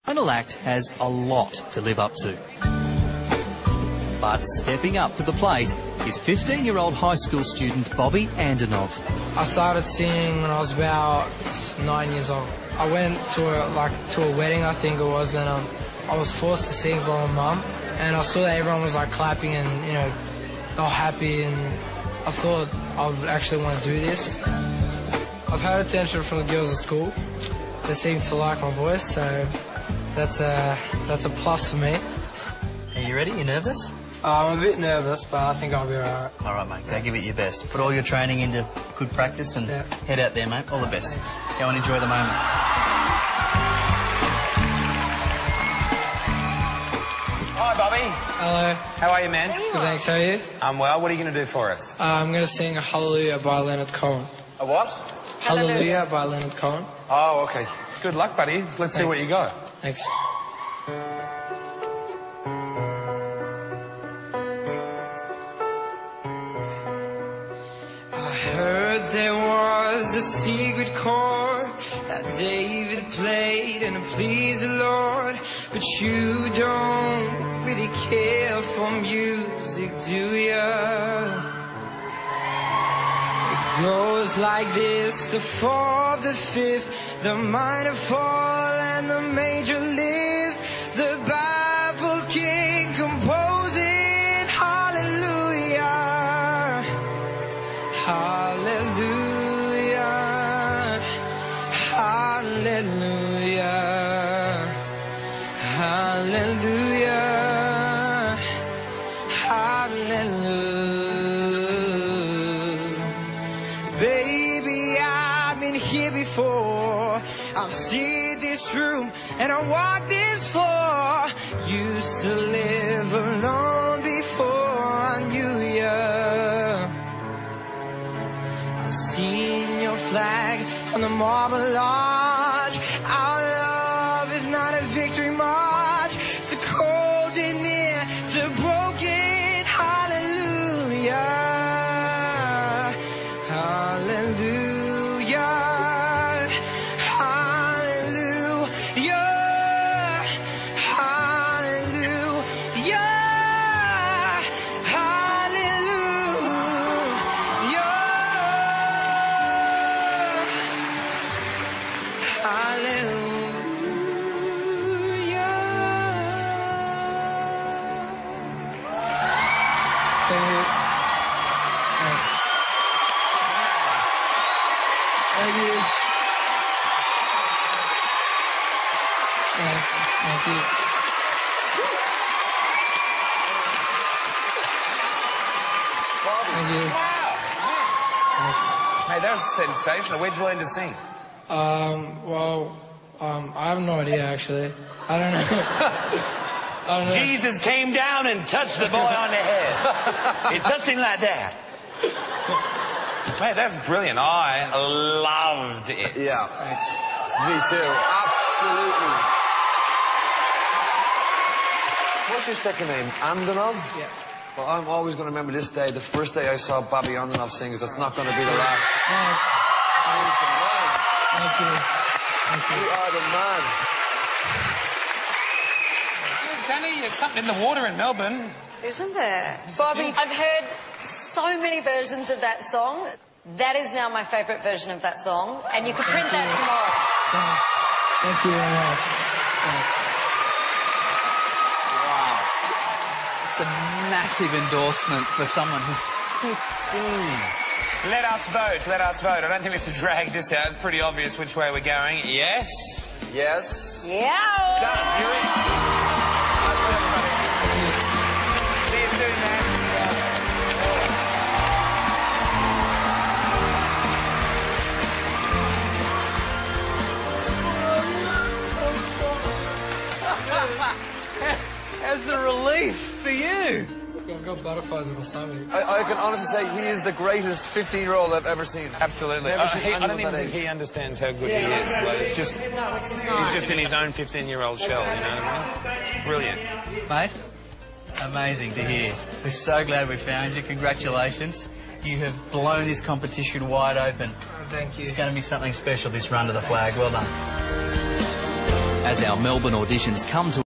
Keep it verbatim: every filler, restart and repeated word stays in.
Final act has a lot to live up to. But stepping up to the plate is fifteen-year-old high school student Bobby Andanov. I started singing when I was about nine years old. I went to a, like to a wedding, I think it was, and um, I was forced to sing by my mum. And I saw that everyone was like clapping and, you know, they were happy, and I thought I would actually want to do this. I've had attention from the girls at school. They seem to like my voice, so that's a, that's a plus for me. Are you ready? You nervous? Uh, I'm a bit nervous, but I think I'll be all right. All right, mate. Go give it your best. Put all your training into good practice and yeah. head out there, mate. All the best. Go and enjoy the moment. Hi, Bobby. Hello. How are you, man? Good, thanks. How are you? I'm well. What are you going to do for us? Uh, I'm going to sing Hallelujah by Leonard Cohen. A what? Hallelujah by Leonard Cohen. Oh, okay. Good luck, buddy. Let's Thanks. see what you got. Thanks. I heard there was a secret chord that David played and it pleased the Lord, but you don't really care for music, do ya? It goes like this: the fourth, the fifth, the minor fall and the major lift, the baffled king composing hallelujah, hallelujah, hallelujah, hallelujah, hallelujah. Baby, I've been here before. I've seen this room and I walked this floor. Used to live alone before I knew ya. I've seen your flag on the marble arch. Our love is not a victory march. It's a cold and near to broken hallelujah. Hallelujah, hallelujah, hallelujah, hallelujah, hallelujah. Thank you. Thanks. Thank you. Thanks. Thank you. Thank you. Thanks. Hey, that was sensational. Where'd you learn to sing? Um, well, um, I have no idea, actually. I don't know. I don't know. Jesus came down and touched the boy on the head. He touched him like that. Mate, that's brilliant. I loved it. Yeah. Thanks. Me too. Absolutely. What's your second name? Andanov? Yeah. Well, I'm always going to remember this day, the first day I saw Bobby Andanov sing, because that's not going to be the last. Thanks. Thank you. Thank you. You are the man. Danny, there's something in the water in Melbourne. Isn't there? Bobby, I've heard so many versions of that song. That is now my favourite version of that song, and you can print Thank that you. tomorrow. Thanks. Thank you very much. Thanks. It's a massive endorsement for someone who's fifteen. Let us vote. Let us vote. I don't think we have to drag this out. It's pretty obvious which way we're going. Yes? Yes. Yeah. Done. You're in. Nice work, everybody. See you soon, man. How's the relief for you? I've got butterflies in my stomach. I, I can honestly say he is the greatest fifteen-year-old I've ever seen. Absolutely. Never Uh, seen he, I anyone don't even that think age. he understands how good he is. Like, it's just, No, which is he's not. just in his own fifteen-year-old shell, you know what I mean? It's brilliant. Mate, amazing to hear. We're so glad we found you. Congratulations. You have blown this competition wide open. Thank you. It's going to be something special, this run to the flag. Well done. As our Melbourne auditions come to